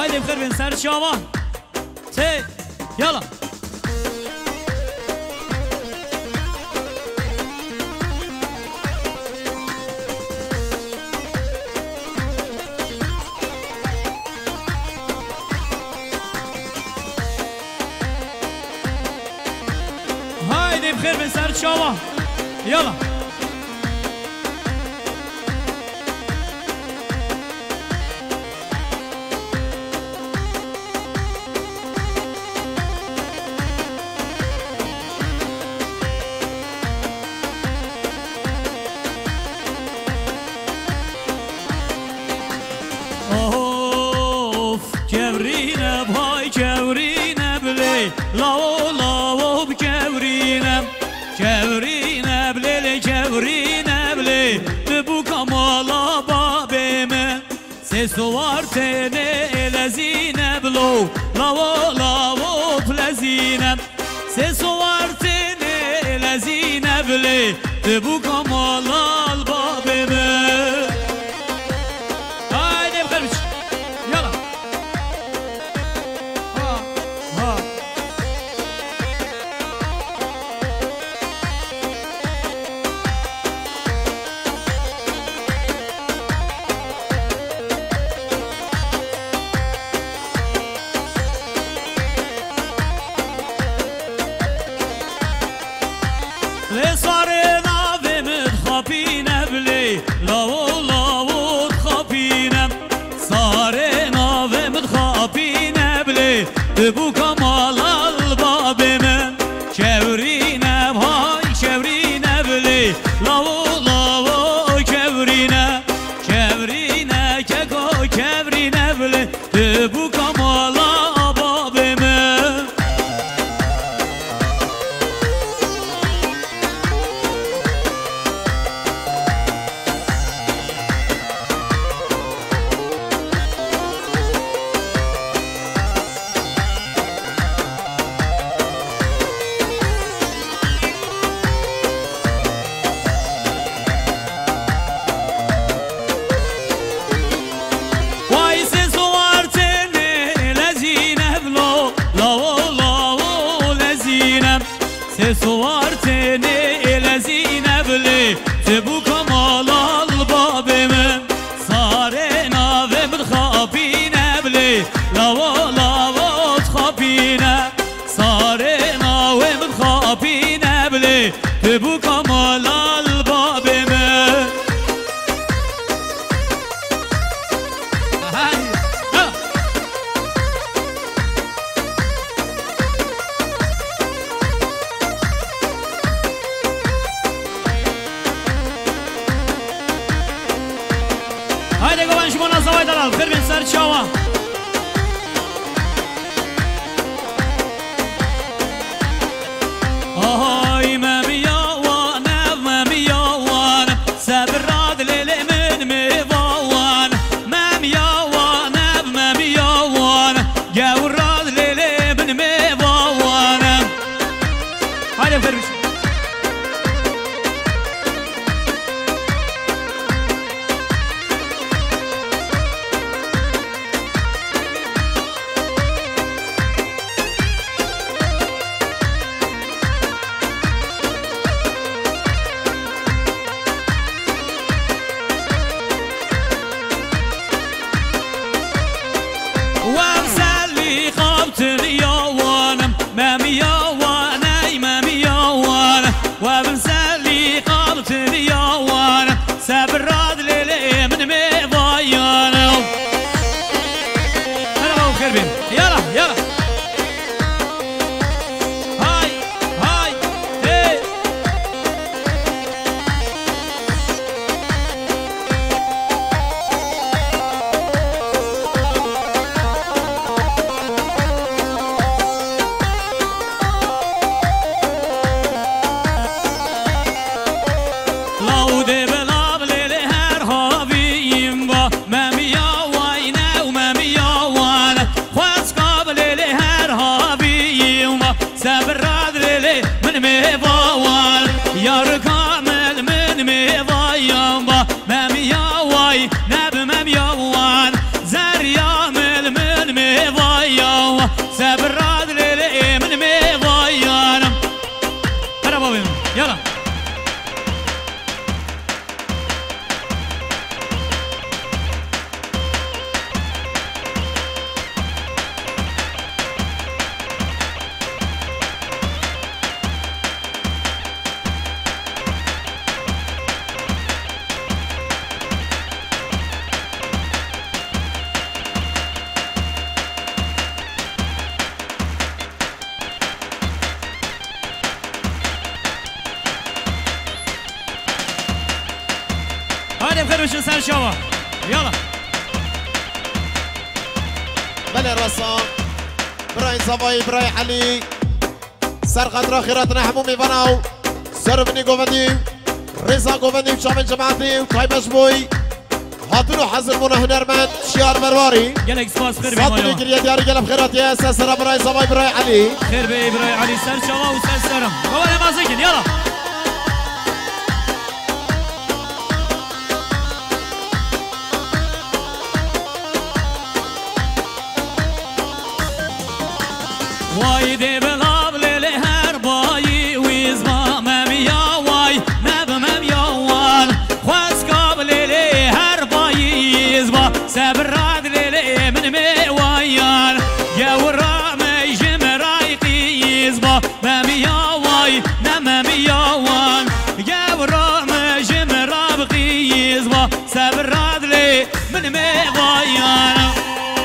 هایده بخیر بین سر شاوان تی یالا هایده بخیر بین سر شاوان یالا سوارتني لزينب لو لاو لاو بلزينب سوارتني لزينب لي تبو كمال الباب هاي نبغرش يلا ها Bu kamal albab men çevrine hay çevrine bile lavu lavu çevrine keko çevrine bile bu kamal albab men سوارتني إلى زينب لي تبو كمال الباب من صارنا ومن خابينا بلي لاو لاو تخابينا صارنا ومن خابينا بلي تبو كمال الباب من هايده قوان شما نازوای دلال بخیر بین سر شاوان آهای ممیاوانم ممیاوانم سبراد لیلی من میوانم ممیاوانم ممیاوانم گوراد لیلی من میوانم هايده بخیر بین وبنسلي قابتني يا وانا سبراد ليلي من ميضايانا انا ما بخير بين يلا يلا هاي هاي هي سبراد ليلي من ميضاوان يا كامل من ميضايان ممياواي نب ممياوان زريامل من يلا هاي بخير وش سر شوا يلا بله رسام برای زبای برای علی سر قدر خیراتنا همومی بناو سر بنی گوندی رضا گوندی شامل جماعتی تایبش بوی هاتونو حضر مونه هنرمند شیار مرواری گلک سپاس خیر صد بیمایا بگیریه دیاری گلب خیراتی اساس سر برای زبای برای علی خیر بی برای علی سر شوا و سر سرم قوال مازیکن يلا واي دي بلاب ليلي هرباي ويزما مميا واي نب مميا وان خواز قابل ليلي هرباي يزما سبراد ليلي من ميوايان يا ورا ميجم رايقي يزما مميا واي نم مميا وان يا ورا ميجم رابقي يزما سبراد ليلي من ميوايان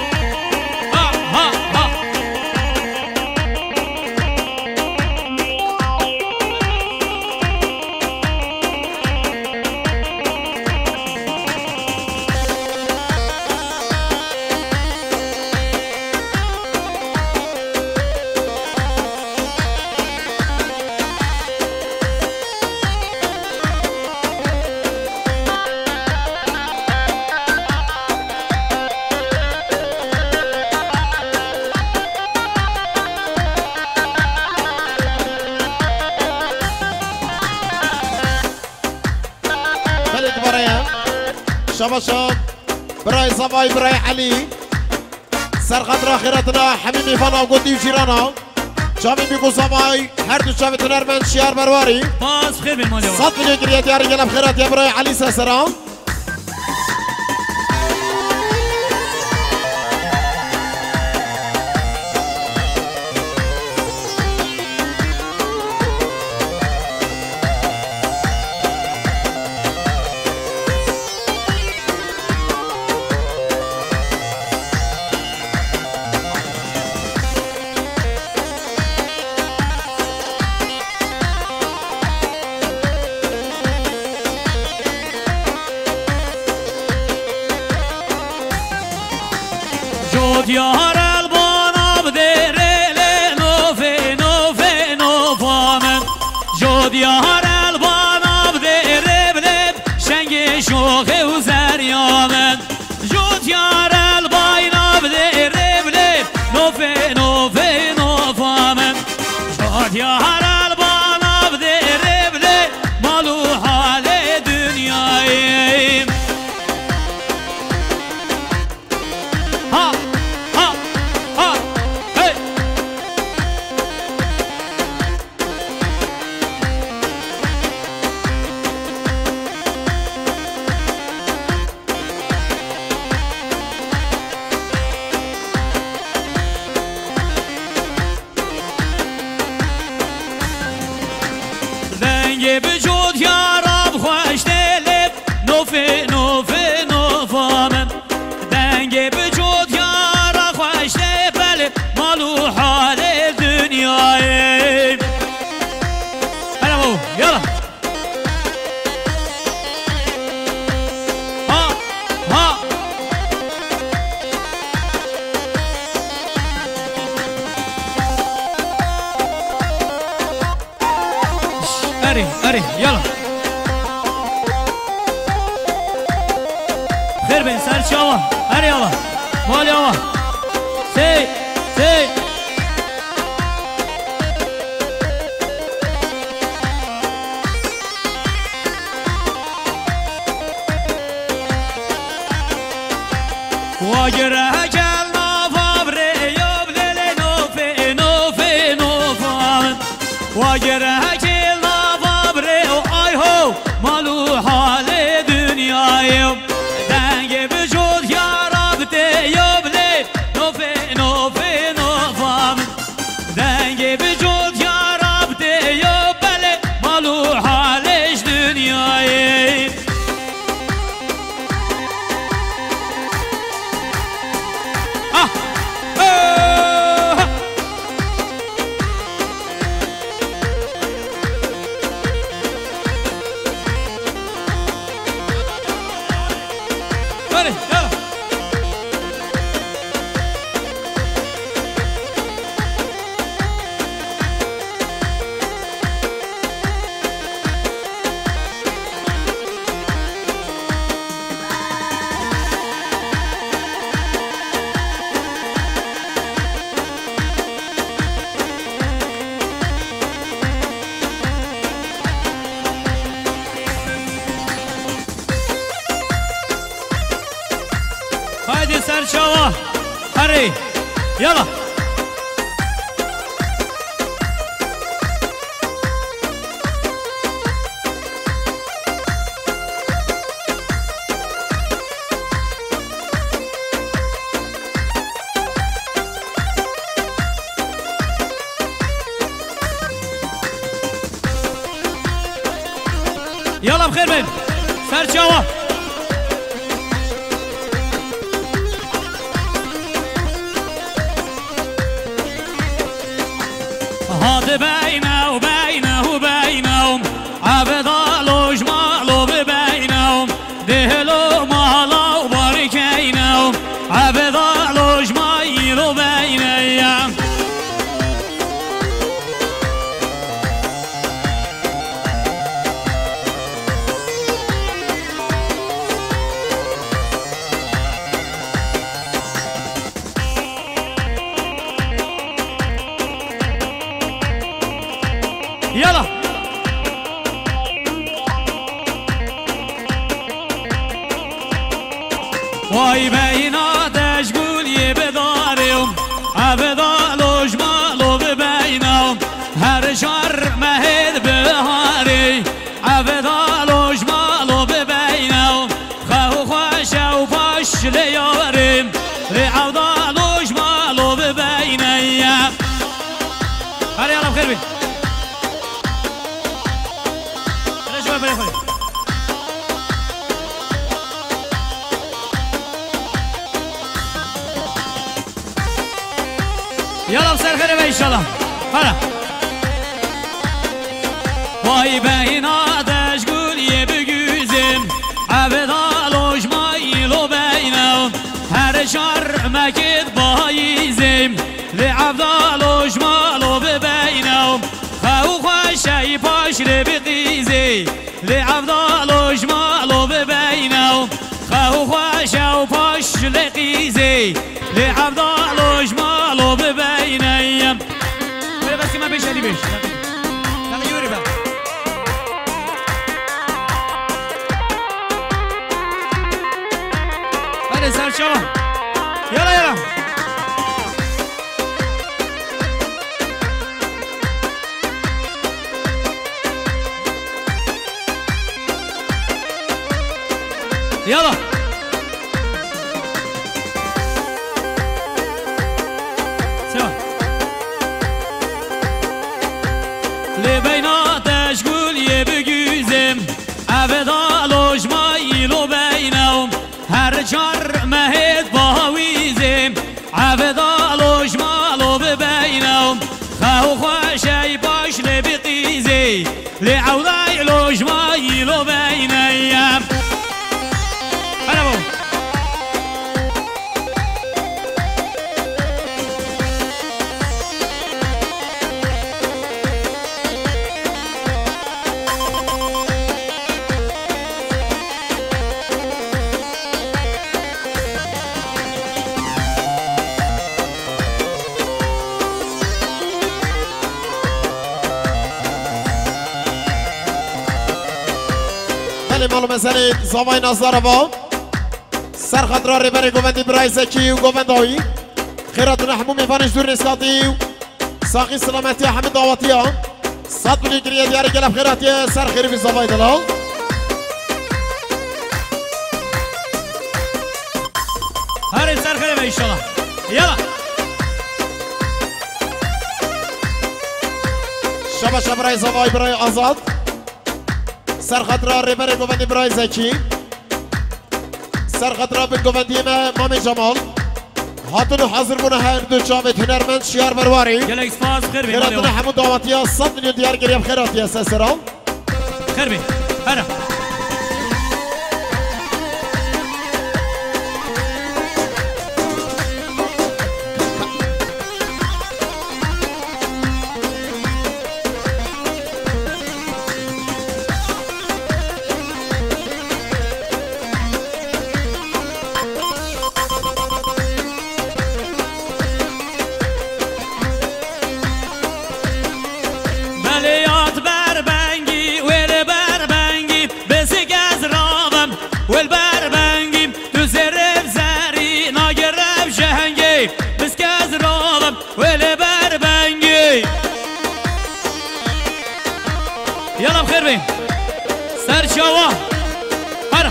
شباشب برای زبای برای علی سر قدر خیراتنا حمیمی فنا و گندی و جیرانا جامی میگو زبای هر دو شبت هنرمند شیار مرواری باز خیر بیمایا صد بگیریه دیاری گلب خیراتی برای علی سسرام يار البانا بديري نوفي نوفي نوفامن جود يار البانا بديري بلب شنگي شوخي وزريامن جود يار البانا بديري بلب نوفي نوفي نوفامن جود يار البانا بديري بلب مالو حالي دنياي ها بجود يا رب خوش دلب نوفي نوفي نوفامن دنگي بجود يا رب خوش دلب مالو حال الدنيا هلا مو يلا ها ها أري يلا خير بين سال شوا أري يلا مال يلا سي واجره جلنا فابري يبلل نوفي نوفي نوفان واجره جلنا دنگی بجود یا رب دیا بله مالو حالش دنیایی هايدي سرشاوة هري يلا يلا بخير بين سرشاوة هذا بينه وبينهم عبد الله جماله ببينهم دهلو مالا وباركينهم عبد الله جمايله بينهم يلا واي بينا تشقول يبدارهم عبدالو جمالو ببينهم هر شر مهد بهاري عبدالو جمالو ببينهم خو خوشا وفاش ليارم لعبدالو جمالو ببينهم هر يلا بخير بي يلا بسر خير ان شاء الله هلا واي بينا تشقول يبقوزم عبدالو جمايلو بينهم هر شر مكد بايزم لعبدالو جمالو ببينهم خو خوشي باشر بقيزي لعبدالو جمالو ببينهم خو خوشي وباش لقيزي لعبدالو جمالو ببينهم بس ما بيش هدي بيش يلا يوري بقى هذا صار شباب يلا يلا يلا سوا لبينا تشقول يبقوزم عبدالو جمايلو بينهم هر شر مهد باويزم عبدالو جمالو ببينهم خو خوشي باش لبقيزي لعوضايلو جمايلو بينهم مالو مسئله زمای نظاره سر خطرها ریبری گوندی برای زکی و گوندایی خیراتون حمومی فانش دور نسکاتی ساقی سلامتی حمید دعواتی ها صد بلی گریه دیاری گلب خیراتی سر خیری بی زمای دلال هر سر خیری به ایشالا یلا شبا برای زوای برای آزاد سرخطرا ریبر گوندی برای زکی سرخطرا به گوندی مامی جمال هاتون حاضر بونه هر دو جامعه هنرمند شیار برواری گلک سپاس بخیر بی خیراتون همون دعواتی ها 100 میلیون دیار گریم خیراتی ها سسران بخیر بی هره يلا بخير بيه سر شوا هرا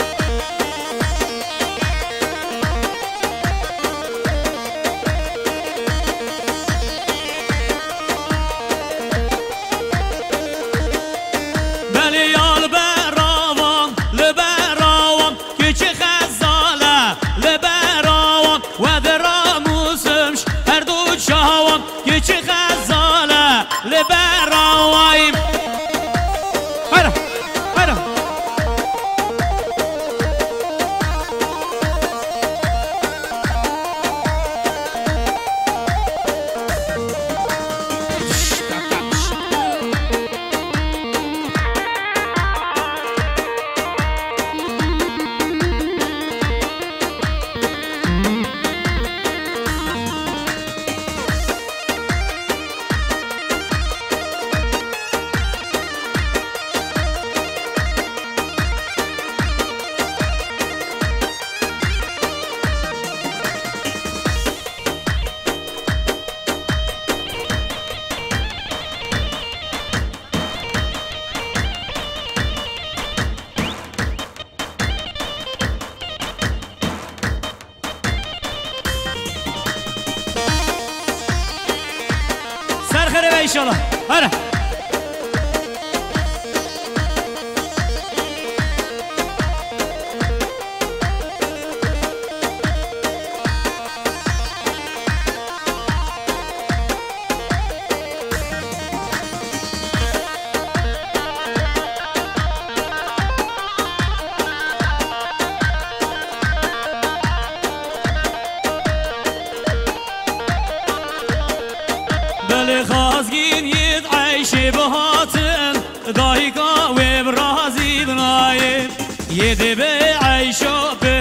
بليال براوان لبراوان كيشي خزالة لبراوان ودراموسمش هردو شاوان كيشي خزالة لبراوان ان شاء الله هلا خازگین ید عیشی بهاتن دایگا و برازی دنایم یده به عیشا